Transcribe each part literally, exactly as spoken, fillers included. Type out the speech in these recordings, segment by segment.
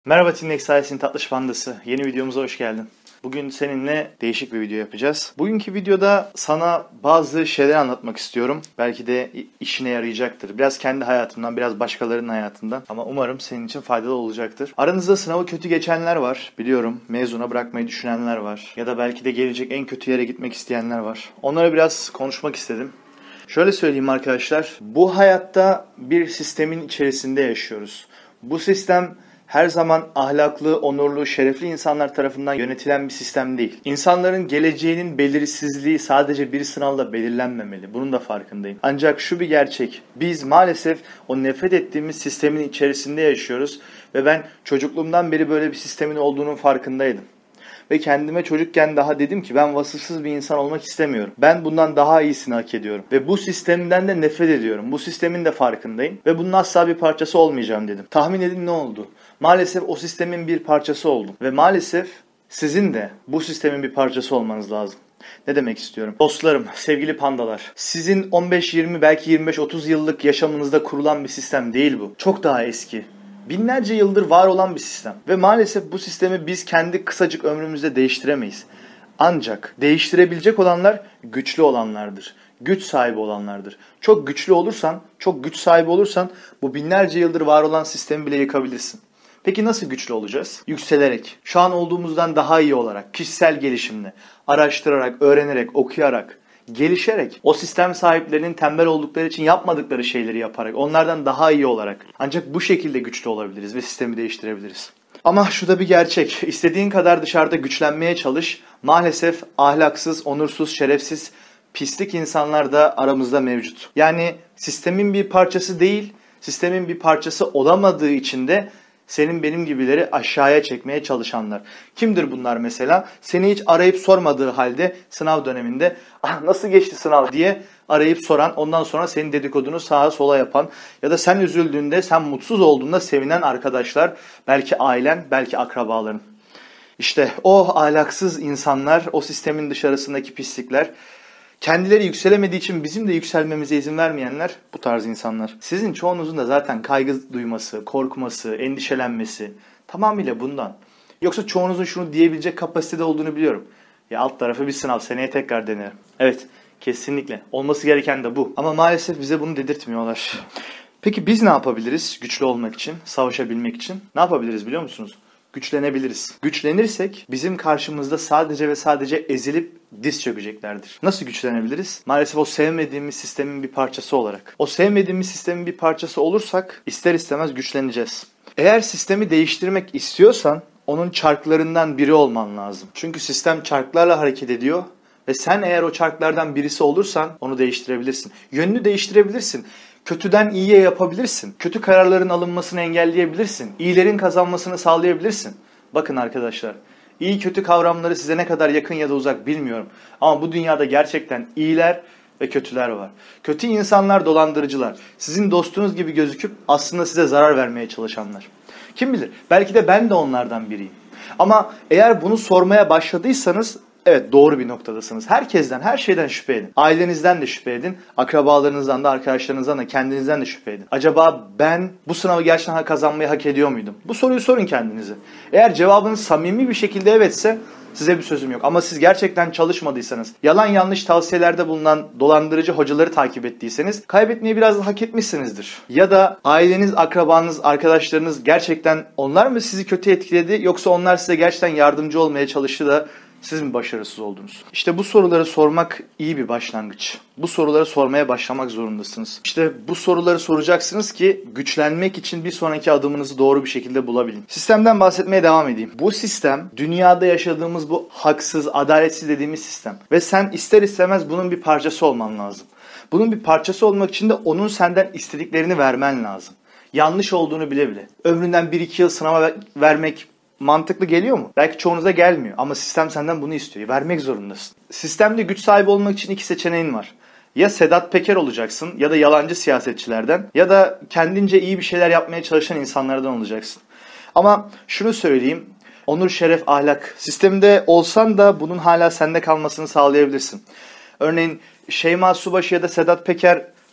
Merhaba Tinlex ailesinin tatlış pandası. Yeni videomuza hoş geldin. Bugün seninle değişik bir video yapacağız. Bugünkü videoda sana bazı şeyler anlatmak istiyorum. Belki de işine yarayacaktır. Biraz kendi hayatımdan, biraz başkalarının hayatından. Ama umarım senin için faydalı olacaktır. Aranızda sınavı kötü geçenler var. Biliyorum, mezuna bırakmayı düşünenler var. Ya da belki de gelecek en kötü yere gitmek isteyenler var. Onlara biraz konuşmak istedim. Şöyle söyleyeyim arkadaşlar. Bu hayatta bir sistemin içerisinde yaşıyoruz. Bu sistem her zaman ahlaklı, onurlu, şerefli insanlar tarafından yönetilen bir sistem değil. İnsanların geleceğinin belirsizliği sadece bir sınavla belirlenmemeli. Bunun da farkındayım. Ancak şu bir gerçek. Biz maalesef o nefret ettiğimiz sistemin içerisinde yaşıyoruz. Ve ben çocukluğumdan beri böyle bir sistemin olduğunun farkındaydım. Ve kendime çocukken daha dedim ki ben vasıfsız bir insan olmak istemiyorum. Ben bundan daha iyisini hak ediyorum. Ve bu sistemden de nefret ediyorum. Bu sistemin de farkındayım. Ve bunun asla bir parçası olmayacağım dedim. Tahmin edin ne oldu? Maalesef o sistemin bir parçası oldum. Ve maalesef sizin de bu sistemin bir parçası olmanız lazım. Ne demek istiyorum? Dostlarım, sevgili pandalar. Sizin on beş yirmi belki yirmi beş otuz yıllık yaşamınızda kurulan bir sistem değil bu. Çok daha eski. Binlerce yıldır var olan bir sistem. Ve maalesef bu sistemi biz kendi kısacık ömrümüzde değiştiremeyiz. Ancak değiştirebilecek olanlar güçlü olanlardır. Güç sahibi olanlardır. Çok güçlü olursan, çok güç sahibi olursan bu binlerce yıldır var olan sistemi bile yıkabilirsin. Peki nasıl güçlü olacağız? Yükselerek, şu an olduğumuzdan daha iyi olarak, kişisel gelişimle, araştırarak, öğrenerek, okuyarak, gelişerek, o sistem sahiplerinin tembel oldukları için yapmadıkları şeyleri yaparak, onlardan daha iyi olarak. Ancak bu şekilde güçlü olabiliriz ve sistemi değiştirebiliriz. Ama şu da bir gerçek. İstediğin kadar dışarıda güçlenmeye çalış. Maalesef ahlaksız, onursuz, şerefsiz, pislik insanlar da aramızda mevcut. Yani sistemin bir parçası değil, sistemin bir parçası olamadığı için de senin benim gibileri aşağıya çekmeye çalışanlar. Kimdir bunlar mesela? Seni hiç arayıp sormadığı halde sınav döneminde ah, nasıl geçti sınav diye arayıp soran, ondan sonra senin dedikodunu sağa sola yapan ya da sen üzüldüğünde, sen mutsuz olduğunda sevinen arkadaşlar, belki ailen, belki akrabaların. İşte o ahlaksız insanlar, o sistemin dışarısındaki pislikler, kendileri yükselemediği için bizim de yükselmemize izin vermeyenler bu tarz insanlar. Sizin çoğunuzun da zaten kaygı duyması, korkması, endişelenmesi tamamıyla bundan. Yoksa çoğunuzun şunu diyebilecek kapasitede olduğunu biliyorum. Ya alt tarafı bir sınav, seneye tekrar denerim. Evet, kesinlikle. Olması gereken de bu. Ama maalesef bize bunu dedirtmiyorlar. Peki biz ne yapabiliriz güçlü olmak için, savaşabilmek için? Ne yapabiliriz biliyor musunuz? Güçlenebiliriz. Güçlenirsek bizim karşımızda sadece ve sadece ezilip diz çökeceklerdir. Nasıl güçlenebiliriz? Maalesef o sevmediğimiz sistemin bir parçası olarak. O sevmediğimiz sistemin bir parçası olursak ister istemez güçleneceğiz. Eğer sistemi değiştirmek istiyorsan onun çarklarından biri olman lazım. Çünkü sistem çarklarla hareket ediyor ve sen eğer o çarklardan birisi olursan onu değiştirebilirsin. Yönünü değiştirebilirsin. Kötüden iyiye yapabilirsin. Kötü kararların alınmasını engelleyebilirsin. İyilerin kazanmasını sağlayabilirsin. Bakın arkadaşlar, iyi kötü kavramları size ne kadar yakın ya da uzak bilmiyorum. Ama bu dünyada gerçekten iyiler ve kötüler var. Kötü insanlar dolandırıcılar. Sizin dostunuz gibi gözüküp aslında size zarar vermeye çalışanlar. Kim bilir? Belki de ben de onlardan biriyim. Ama eğer bunu sormaya başladıysanız evet, doğru bir noktadasınız. Herkesten, her şeyden şüphe edin. Ailenizden de şüphe edin. Akrabalarınızdan da, arkadaşlarınızdan da, kendinizden de şüphe edin. Acaba ben bu sınavı gerçekten kazanmayı hak ediyor muydum? Bu soruyu sorun kendinize. Eğer cevabınız samimi bir şekilde evetse size bir sözüm yok. Ama siz gerçekten çalışmadıysanız, yalan yanlış tavsiyelerde bulunan dolandırıcı hocaları takip ettiyseniz kaybetmeyi biraz da hak etmişsinizdir. Ya da aileniz, akrabanız, arkadaşlarınız gerçekten onlar mı sizi kötü etkiledi yoksa onlar size gerçekten yardımcı olmaya çalıştı da siz mi başarısız oldunuz? İşte bu soruları sormak iyi bir başlangıç. Bu soruları sormaya başlamak zorundasınız. İşte bu soruları soracaksınız ki güçlenmek için bir sonraki adımınızı doğru bir şekilde bulabilin. Sistemden bahsetmeye devam edeyim. Bu sistem dünyada yaşadığımız bu haksız, adaletsiz dediğimiz sistem. Ve sen ister istemez bunun bir parçası olman lazım. Bunun bir parçası olmak için de onun senden istediklerini vermen lazım. Yanlış olduğunu bile bile. Ömründen bir iki yıl sınava vermek mantıklı geliyor mu? Belki çoğunuza gelmiyor ama sistem senden bunu istiyor. Vermek zorundasın. Sistemde güç sahibi olmak için iki seçeneğin var. Ya Sedat Peker olacaksın ya da yalancı siyasetçilerden ya da kendince iyi bir şeyler yapmaya çalışan insanlardan olacaksın. Ama şunu söyleyeyim. Onur, şeref, ahlak sisteminde olsan da bunun hala sende kalmasını sağlayabilirsin. Örneğin Şeyma Subaşı ya da Sedat Peker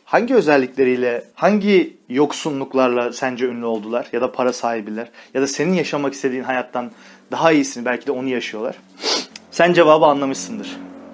hangi özellikleriyle, hangi yoksunluklarla sence ünlü oldular? Ya da para sahibiler? Ya da senin yaşamak istediğin hayattan daha iyisini, belki de onu yaşıyorlar. Sen cevabı anlamışsındır.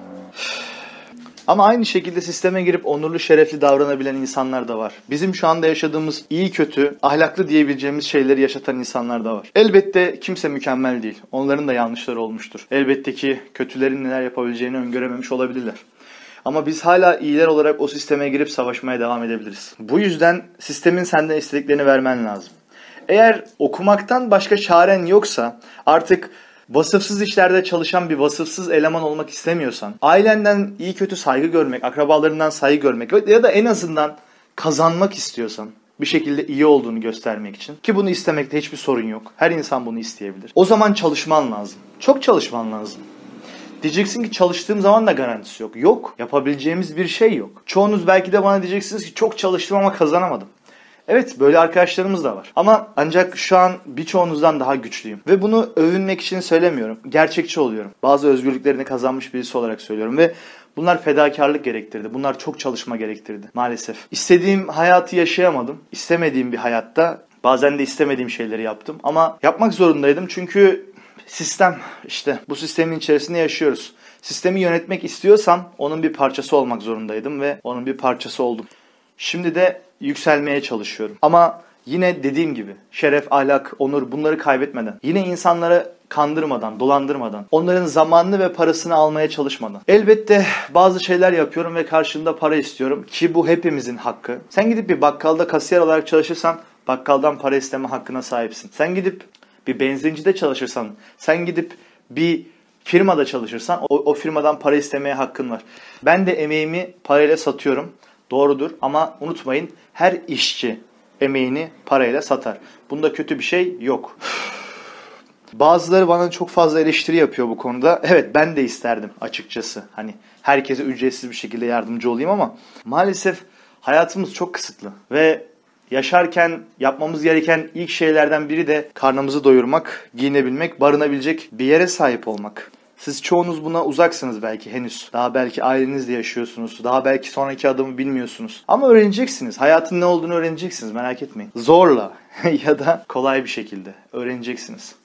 Ama aynı şekilde sisteme girip onurlu, şerefli davranabilen insanlar da var. Bizim şu anda yaşadığımız iyi kötü, ahlaklı diyebileceğimiz şeyleri yaşatan insanlar da var. Elbette kimse mükemmel değil. Onların da yanlışları olmuştur. Elbette ki kötülerin neler yapabileceğini öngörememiş olabilirler. Ama biz hala iyiler olarak o sisteme girip savaşmaya devam edebiliriz. Bu yüzden sistemin senden istediklerini vermen lazım. Eğer okumaktan başka çaren yoksa, artık vasıfsız işlerde çalışan bir vasıfsız eleman olmak istemiyorsan, ailenden iyi kötü saygı görmek, akrabalarından saygı görmek ya da en azından kazanmak istiyorsan, bir şekilde iyi olduğunu göstermek için, ki bunu istemekte hiçbir sorun yok. Her insan bunu isteyebilir. O zaman çalışman lazım. Çok çalışman lazım. Diyeceksin ki çalıştığım zaman da garantisi yok. Yok. Yapabileceğimiz bir şey yok. Çoğunuz belki de bana diyeceksiniz ki çok çalıştım ama kazanamadım. Evet, böyle arkadaşlarımız da var. Ama ancak şu an birçoğunuzdan daha güçlüyüm. Ve bunu övünmek için söylemiyorum. Gerçekçi oluyorum. Bazı özgürlüklerini kazanmış birisi olarak söylüyorum. Ve bunlar fedakarlık gerektirdi. Bunlar çok çalışma gerektirdi maalesef. İstediğim hayatı yaşayamadım. İstemediğim bir hayatta bazen de istemediğim şeyleri yaptım. Ama yapmak zorundaydım çünkü sistem, işte bu sistemin içerisinde yaşıyoruz. Sistemi yönetmek istiyorsam onun bir parçası olmak zorundaydım ve onun bir parçası oldum. Şimdi de yükselmeye çalışıyorum. Ama yine dediğim gibi şeref, ahlak, onur bunları kaybetmeden, yine insanları kandırmadan, dolandırmadan, onların zamanını ve parasını almaya çalışmadan. Elbette bazı şeyler yapıyorum ve karşılığında para istiyorum ki bu hepimizin hakkı. Sen gidip bir bakkalda kasiyer olarak çalışırsan bakkaldan para isteme hakkına sahipsin. Sen gidip bir benzincide çalışırsan, sen gidip bir firmada çalışırsan o, o firmadan para istemeye hakkın var. Ben de emeğimi parayla satıyorum. Doğrudur ama unutmayın, her işçi emeğini parayla satar. Bunda kötü bir şey yok. Bazıları bana çok fazla eleştiri yapıyor bu konuda. Evet, ben de isterdim açıkçası. Hani herkese ücretsiz bir şekilde yardımcı olayım ama maalesef hayatımız çok kısıtlı. Ve yaşarken yapmamız gereken ilk şeylerden biri de karnımızı doyurmak, giyinebilmek, barınabilecek bir yere sahip olmak. Siz çoğunuz buna uzaksınız belki henüz. Daha belki ailenizle yaşıyorsunuz. Daha belki sonraki adımı bilmiyorsunuz. Ama öğreneceksiniz. Hayatın ne olduğunu öğreneceksiniz. Merak etmeyin. Zorla ya da kolay bir şekilde öğreneceksiniz.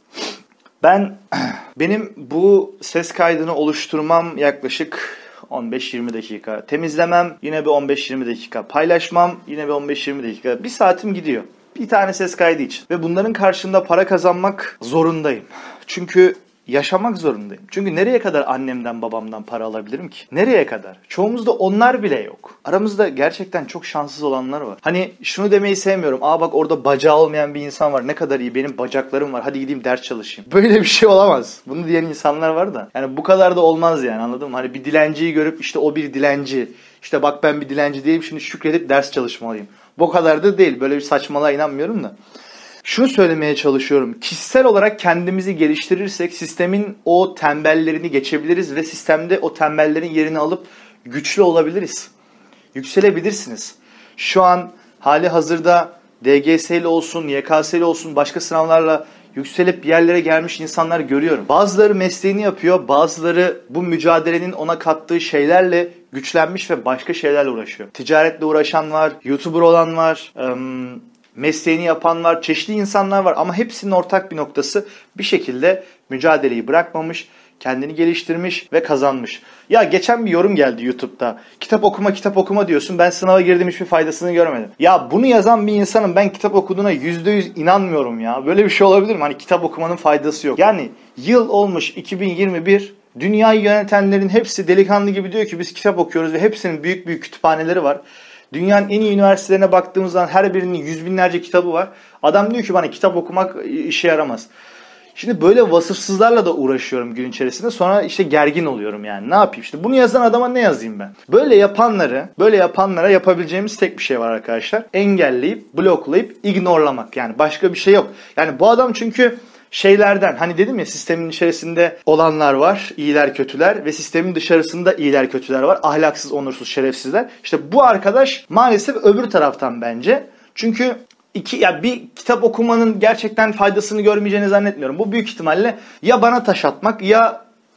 Ben, benim bu ses kaydını oluşturmam yaklaşık on beş yirmi dakika. Temizlemem yine bir on beş yirmi dakika. Paylaşmam yine bir on beş yirmi dakika. Bir saatim gidiyor. Bir tane ses kaydı için. Ve bunların karşılığında para kazanmak zorundayım. Çünkü yaşamak zorundayım. Çünkü nereye kadar annemden babamdan para alabilirim ki? Nereye kadar? Çoğumuzda onlar bile yok. Aramızda gerçekten çok şanssız olanlar var. Hani şunu demeyi sevmiyorum. Aa bak, orada bacağı olmayan bir insan var. Ne kadar iyi, benim bacaklarım var. Hadi gideyim ders çalışayım. Böyle bir şey olamaz. Bunu diyen insanlar var da. Yani bu kadar da olmaz yani, anladın mı? Hani bir dilenciyi görüp işte o bir dilenci. İşte bak ben bir dilenci değilim, şimdi şükredip ders çalışmalıyım. Bu kadar da değil. Böyle bir saçmalığa inanmıyorum da. Şunu söylemeye çalışıyorum. Kişisel olarak kendimizi geliştirirsek sistemin o tembellerini geçebiliriz ve sistemde o tembellerin yerini alıp güçlü olabiliriz. Yükselebilirsiniz. Şu an hali hazırda D G S'li olsun, Y K S'li olsun, başka sınavlarla yükselip bir yerlere gelmiş insanlar görüyorum. Bazıları mesleğini yapıyor, bazıları bu mücadelenin ona kattığı şeylerle güçlenmiş ve başka şeylerle uğraşıyor. Ticaretle uğraşan var, YouTuber olan var, ım, mesleğini yapan var, çeşitli insanlar var ama hepsinin ortak bir noktası bir şekilde mücadeleyi bırakmamış, kendini geliştirmiş ve kazanmış. Ya geçen bir yorum geldi YouTube'da. Kitap okuma kitap okuma diyorsun, ben sınava girdim hiçbir faydasını görmedim. Ya bunu yazan bir insanın ben kitap okuduğuna yüzde yüz inanmıyorum ya. Böyle bir şey olabilir mi? Hani kitap okumanın faydası yok. Yani yıl olmuş iki bin yirmi bir, dünyayı yönetenlerin hepsi delikanlı gibi diyor ki biz kitap okuyoruz ve hepsinin büyük büyük kütüphaneleri var. Dünyanın en iyi üniversitelerine baktığımız zaman her birinin yüz binlerce kitabı var. Adam diyor ki bana kitap okumak işe yaramaz. Şimdi böyle vasıfsızlarla da uğraşıyorum gün içerisinde. Sonra işte gergin oluyorum yani. Ne yapayım? İşte bunu yazan adama ne yazayım ben? Böyle yapanları, böyle yapanlara yapabileceğimiz tek bir şey var arkadaşlar. Engelleyip, bloklayıp, ignorlamak. Yani başka bir şey yok. Yani bu adam çünkü şeylerden, hani dedim ya, sistemin içerisinde olanlar var, iyiler kötüler ve sistemin dışarısında iyiler kötüler var. Ahlaksız, onursuz, şerefsizler. İşte bu arkadaş maalesef öbür taraftan bence. Çünkü iki ya bir kitap okumanın gerçekten faydasını görmeyeceğini zannetmiyorum. Bu büyük ihtimalle ya bana taş atmak ya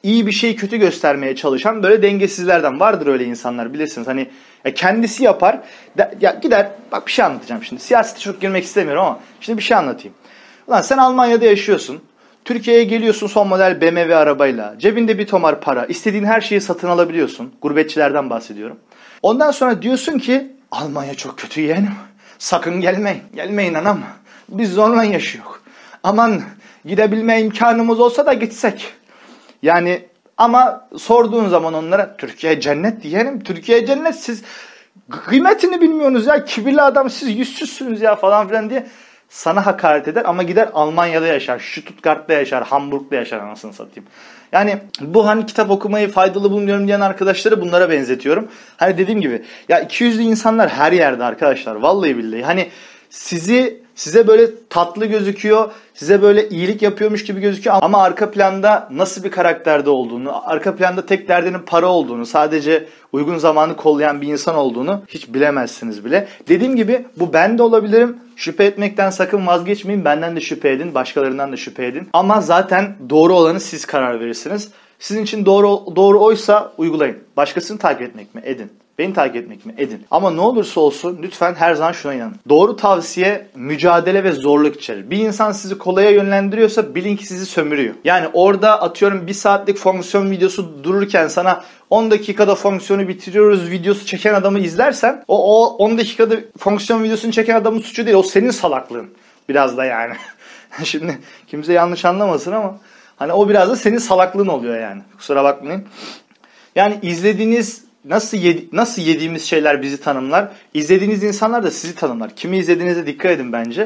iyi bir şeyi kötü göstermeye çalışan böyle dengesizlerden vardır öyle insanlar, bilirsiniz. Hani ya kendisi yapar. De, ya gider bak bir şey anlatacağım şimdi. Siyasete çok girmek istemiyorum ama şimdi bir şey anlatayım. Ulan sen Almanya'da yaşıyorsun. Türkiye'ye geliyorsun son model B M W arabayla. Cebinde bir tomar para. İstediğin her şeyi satın alabiliyorsun. Gurbetçilerden bahsediyorum. Ondan sonra diyorsun ki Almanya çok kötü yeğenim. Sakın gelmeyin. Gelmeyin anam. Biz zorla yaşıyoruz. Aman gidebilme imkanımız olsa da gitsek. Yani ama sorduğun zaman onlara Türkiye cennet diyelim. Türkiye cennet, siz kıymetini bilmiyorsunuz ya. Kibirli adam, siz yüzsüzsünüz ya falan filan diye sana hakaret eder ama gider Almanya'da yaşar, Stuttgart'ta yaşar, Hamburg'da yaşar, anasını satayım. Yani bu hani kitap okumayı faydalı bulmuyorum diyen arkadaşları bunlara benzetiyorum. Hani dediğim gibi ya iki yüzlü insanlar her yerde arkadaşlar, vallahi billahi. Hani sizi size böyle tatlı gözüküyor, size böyle iyilik yapıyormuş gibi gözüküyor ama arka planda nasıl bir karakterde olduğunu, arka planda tek derdinin para olduğunu, sadece uygun zamanı kollayan bir insan olduğunu hiç bilemezsiniz bile. Dediğim gibi bu ben de olabilirim. Şüphe etmekten sakın vazgeçmeyin. Benden de şüphe edin, başkalarından da şüphe edin. Ama zaten doğru olanı siz karar verirsiniz. Sizin için doğru doğru oysa uygulayın. Başkasını takip etmek mi? Edin. Beni takip etmek mi? Edin. Ama ne olursa olsun lütfen her zaman şuna inanın. Doğru tavsiye mücadele ve zorluk içerir. Bir insan sizi kolaya yönlendiriyorsa bilin ki sizi sömürüyor. Yani orada atıyorum bir saatlik fonksiyon videosu dururken sana on dakikada fonksiyonu bitiriyoruz videosu çeken adamı izlersen o, o on dakikada fonksiyon videosunu çeken adamın suçu değil. O senin salaklığın. Biraz da yani. Şimdi kimse yanlış anlamasın ama hani o biraz da senin salaklığın oluyor yani. Kusura bakmayın. Yani izlediğiniz Nasıl yedi, nasıl yediğimiz şeyler bizi tanımlar. İzlediğiniz insanlar da sizi tanımlar. Kimi izlediğinize dikkat edin bence.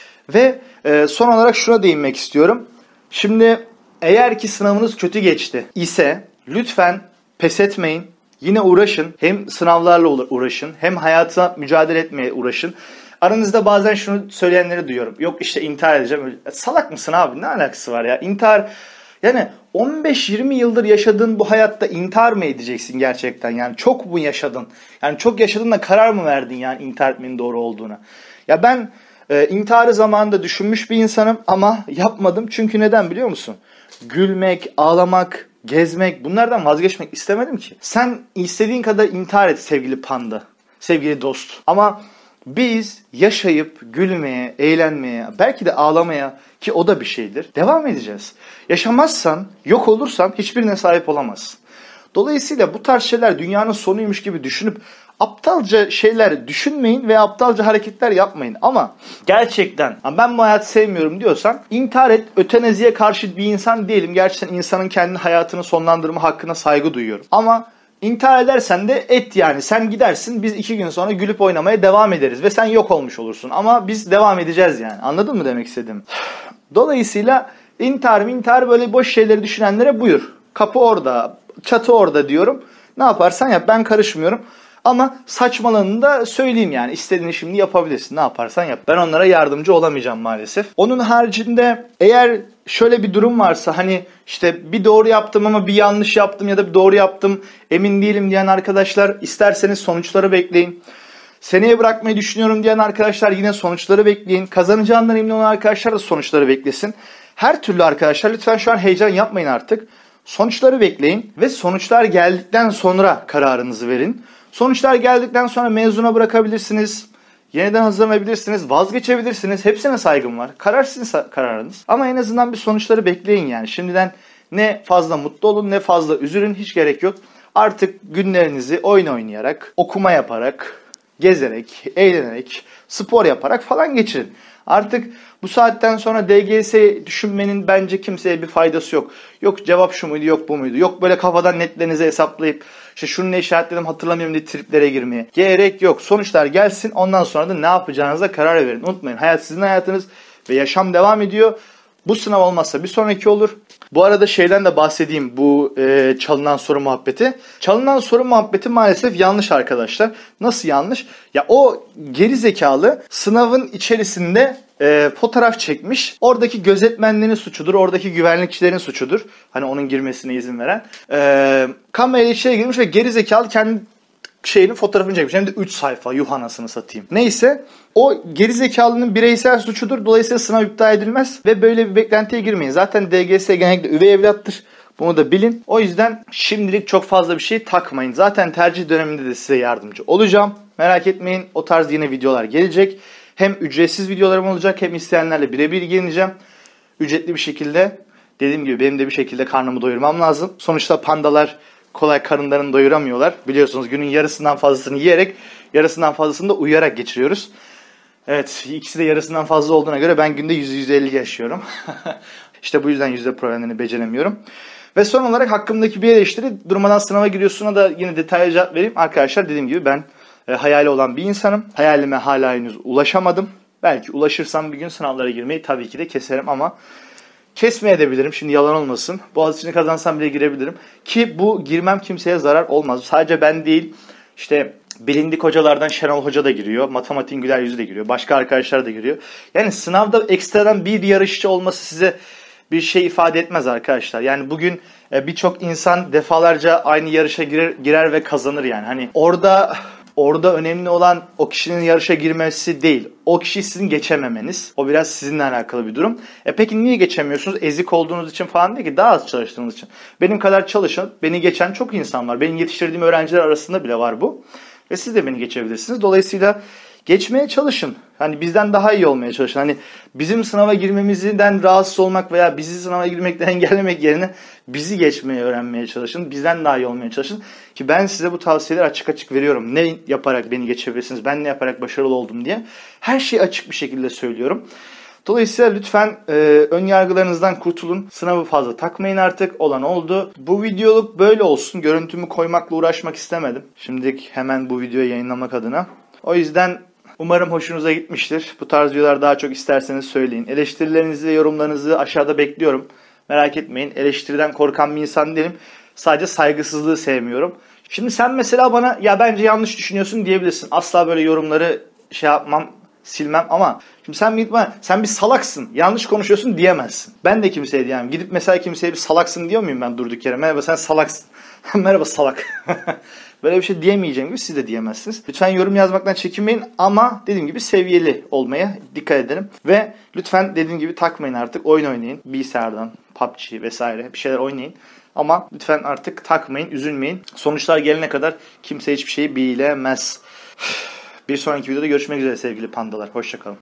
Ve e, son olarak şuna değinmek istiyorum. Şimdi eğer ki sınavınız kötü geçti ise lütfen pes etmeyin. Yine uğraşın. Hem sınavlarla uğraşın, hem hayata mücadele etmeye uğraşın. Aranızda bazen şunu söyleyenleri duyuyorum. Yok işte intihar edeceğim. Salak mısın abi? Ne alakası var ya? İntihar... Yani on beş yirmi yıldır yaşadığın bu hayatta intihar mı edeceksin gerçekten? Yani çok mu yaşadın? Yani çok yaşadın da karar mı verdin yani intihar etmenin doğru olduğuna? Ya ben e, intiharı zamanında düşünmüş bir insanım ama yapmadım. Çünkü neden biliyor musun? Gülmek, ağlamak, gezmek, bunlardan vazgeçmek istemedim ki. Sen istediğin kadar intihar et sevgili panda, sevgili dost. Ama biz yaşayıp gülmeye, eğlenmeye, belki de ağlamaya, ki o da bir şeydir, devam edeceğiz. Yaşamazsan, yok olursan hiçbirine sahip olamazsın. Dolayısıyla bu tarz şeyler dünyanın sonuymuş gibi düşünüp aptalca şeyler düşünmeyin ve aptalca hareketler yapmayın. Ama gerçekten ben bu hayatı sevmiyorum diyorsan intihar et. Ötenaziye karşı bir insan değilim. Gerçekten insanın kendi hayatını sonlandırma hakkına saygı duyuyorum. Ama İntihar edersen de et yani. Sen gidersin, biz iki gün sonra gülüp oynamaya devam ederiz. Ve sen yok olmuş olursun. Ama biz devam edeceğiz yani. Anladın mı demek istediğim? Dolayısıyla intihar intihar böyle boş şeyleri düşünenlere buyur. Kapı orada, çatı orada diyorum. Ne yaparsan yap, ben karışmıyorum. Ama saçmalığını da söyleyeyim yani. İstediğini şimdi yapabilirsin. Ne yaparsan yap. Ben onlara yardımcı olamayacağım maalesef. Onun haricinde eğer şöyle bir durum varsa, hani işte bir doğru yaptım ama bir yanlış yaptım ya da bir doğru yaptım emin değilim diyen arkadaşlar, isterseniz sonuçları bekleyin. Seneye bırakmayı düşünüyorum diyen arkadaşlar yine sonuçları bekleyin. Kazanacağından emin olan arkadaşlar da sonuçları beklesin. Her türlü arkadaşlar lütfen şu an heyecan yapmayın artık. Sonuçları bekleyin ve sonuçlar geldikten sonra kararınızı verin. Sonuçlar geldikten sonra mezuna bırakabilirsiniz. Yeniden hazırlanabilirsiniz, vazgeçebilirsiniz. Hepsine saygım var. Karar sizin kararınız. Ama en azından bir sonuçları bekleyin yani. Şimdiden ne fazla mutlu olun ne fazla üzülün, hiç gerek yok. Artık günlerinizi oyun oynayarak, okuma yaparak, gezerek, eğlenerek, spor yaparak falan geçirin. Artık bu saatten sonra D G S düşünmenin bence kimseye bir faydası yok. Yok cevap şu muydu, yok bu muydu. Yok böyle kafadan netlerinizi hesaplayıp işte şunu ne işaretledim hatırlamıyorum diye triplere girmeye gerek yok. Sonuçlar gelsin, ondan sonra da ne yapacağınıza karar verin. Unutmayın, hayat sizin hayatınız ve yaşam devam ediyor. Bu sınav olmazsa bir sonraki olur. Bu arada şeyden de bahsedeyim, bu e, çalınan soru muhabbeti. Çalınan soru muhabbeti maalesef yanlış arkadaşlar. Nasıl yanlış? Ya o geri zekalı sınavın içerisinde e, fotoğraf çekmiş. Oradaki gözetmenlerin suçudur, oradaki güvenlikçilerin suçudur. Hani onun girmesine izin veren. E, kamerayla içeri girmiş ve geri zekalı kendi şeyinin fotoğrafını çekmiş. Hem de üç sayfa, yuh anasını satayım. Neyse, o gerizekalının bireysel suçudur. Dolayısıyla sınav iptal edilmez ve böyle bir beklentiye girmeyin. Zaten D G S genellikle üvey evlattır. Bunu da bilin. O yüzden şimdilik çok fazla bir şey takmayın. Zaten tercih döneminde de size yardımcı olacağım. Merak etmeyin, o tarz yine videolar gelecek. Hem ücretsiz videolarım olacak hem isteyenlerle birebir ilgileneceğim. Ücretli bir şekilde. Dediğim gibi benim de bir şekilde karnımı doyurmam lazım. Sonuçta pandalar kolay karınlarını doyuramıyorlar. Biliyorsunuz günün yarısından fazlasını yiyerek, yarısından fazlasını da uyuyarak geçiriyoruz. Evet, ikisi de yarısından fazla olduğuna göre ben günde yüz yüz elli yaşıyorum. İşte bu yüzden yüzde problemlerini beceremiyorum. Ve son olarak hakkımdaki bir eleştiri, durmadan sınava giriyorsuna da yine detaylı cevap vereyim. Arkadaşlar dediğim gibi ben e, hayali olan bir insanım. Hayalime hala henüz ulaşamadım. Belki ulaşırsam bir gün sınavlara girmeyi tabii ki de keserim ama kesmeye de bilirim. Şimdi yalan olmasın. Boğaziçi'ni kazansam bile girebilirim. Ki bu girmem kimseye zarar olmaz. Sadece ben değil, işte bilindik hocalardan Şenol Hoca da giriyor. Matematiğin güler yüzü de giriyor. Başka arkadaşlar da giriyor. Yani sınavda ekstradan bir yarışçı olması size bir şey ifade etmez arkadaşlar. Yani bugün birçok insan defalarca aynı yarışa girer, girer ve kazanır yani. Hani orada orada önemli olan o kişinin yarışa girmesi değil. O kişiyi sizin geçememeniz. O biraz sizinle alakalı bir durum. E peki niye geçemiyorsunuz? Ezik olduğunuz için falan değil ki, daha az çalıştığınız için. Benim kadar çalışan, beni geçen çok insan var. Benim yetiştirdiğim öğrenciler arasında bile var bu. Ve siz de beni geçebilirsiniz. Dolayısıyla geçmeye çalışın. Hani bizden daha iyi olmaya çalışın. Hani bizim sınava girmemizden rahatsız olmak veya bizi sınava girmekten engellemek yerine bizi geçmeyi öğrenmeye çalışın. Bizden daha iyi olmaya çalışın. Ki ben size bu tavsiyeleri açık açık veriyorum. Ne yaparak beni geçebilirsiniz, ben ne yaparak başarılı oldum diye. Her şeyi açık bir şekilde söylüyorum. Dolayısıyla lütfen e, ön yargılarınızdan kurtulun. Sınavı fazla takmayın artık. Olan oldu. Bu videoluk böyle olsun. Görüntümü koymakla uğraşmak istemedim. Şimdilik hemen bu videoyu yayınlamak adına. O yüzden umarım hoşunuza gitmiştir. Bu tarz videolar daha çok isterseniz söyleyin. Eleştirilerinizi ve yorumlarınızı aşağıda bekliyorum. Merak etmeyin. Eleştiriden korkan bir insan değilim. Sadece saygısızlığı sevmiyorum. Şimdi sen mesela bana ya bence yanlış düşünüyorsun diyebilirsin. Asla böyle yorumları şey yapmam, silmem ama şimdi sen bir, sen bir salaksın, yanlış konuşuyorsun diyemezsin. Ben de kimseye diyemem. Gidip mesela kimseye bir salaksın diyor muyum ben durduk yere? Merhaba sen salaksın. Merhaba salak. Böyle bir şey diyemeyeceğim gibi siz de diyemezsiniz. Lütfen yorum yazmaktan çekinmeyin ama dediğim gibi seviyeli olmaya dikkat edelim. Ve lütfen dediğim gibi takmayın artık. Oyun oynayın. Bilgisayardan, P U B G vesaire bir şeyler oynayın. Ama lütfen artık takmayın, üzülmeyin. Sonuçlar gelene kadar kimse hiçbir şeyi bilemez. Bir sonraki videoda görüşmek üzere sevgili pandalar. Hoşça kalın.